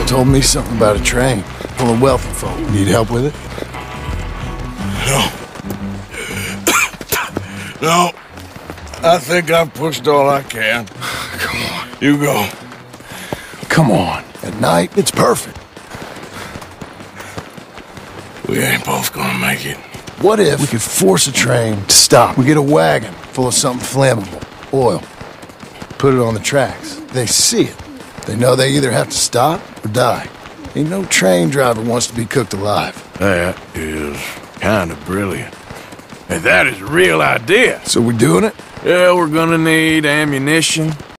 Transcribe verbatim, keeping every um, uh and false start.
Told me something about a train full of wealthy folk. Need help with it? No. No. I think I've pushed all I can. Come on. You go. Come on. At night, it's perfect. We ain't both gonna make it. What if we could force a train to stop? We get a wagon full of something flammable, oil. Put it on the tracks. They see it. They know they either have to stop or die. Ain't no train driver wants to be cooked alive. That is kind of brilliant. And that is a real idea. So we're doing it? Yeah, we're gonna need ammunition,